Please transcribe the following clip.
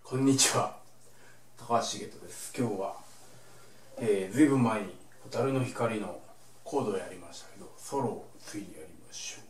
こんにちは、高橋茂人です。今日は、ずいぶん前に蛍の光のコードをやりましたけど、ソロをついにやりましょう。